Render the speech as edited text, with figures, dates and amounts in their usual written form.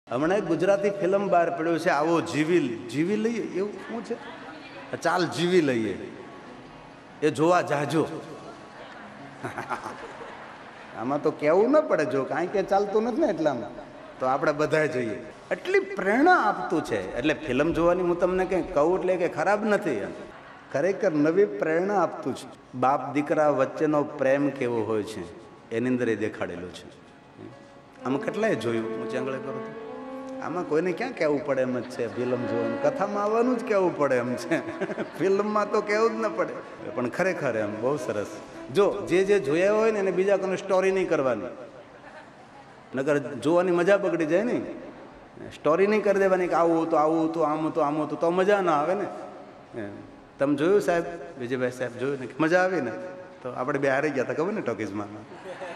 હમણાં એક ગુજરાતી ફિલ્મ બહાર પડ્યું છે, આવો જીવી લઈએ, એવું શું છે? ચાલ જીવી લઈએ, એ જોવા જાજો. આમાં તો કેવું ન પડે, જો કાંઈ કે ચાલતું નથી ને એટલામાં તો આપણે બધા જઈએ. એટલી પ્રેરણા આપતું છે. એટલે ફિલ્મ જોવાની હું તમને કંઈ કહું એટલે કે ખરાબ નથી, ખરેખર નવી પ્રેરણા આપતું છે. બાપ દીકરા વચ્ચેનો પ્રેમ કેવો હોય છે એની અંદર એ દેખાડેલું છે. આમાં કેટલાય જોયું, હું ચાંગળે કરું તો આમાં કોઈને ક્યાં કહેવું પડે એમ જ છે. ફિલ્મ જોવાનું કથામાં આવવાનું જ કહેવું પડે એમ છે, ફિલ્મમાં તો કહેવું જ ન પડે. પણ ખરેખર એમ બહુ સરસ. જો જે જોયા હોય ને એને બીજા કોઈને સ્ટોરી નહીં કરવાની, નકર જોવાની મજા બગડી જાય ને. સ્ટોરી નહીં કરી દેવાની કે આવું તો આવું તો આમ તો આમ તો મજા ના આવે ને. તમે જોયું સાહેબ, વિજયભાઈ સાહેબ જોયું ને, મજા આવી ને? તો આપણે બે હારી ગયા હતા ખબર ને ટોકીઝમાં.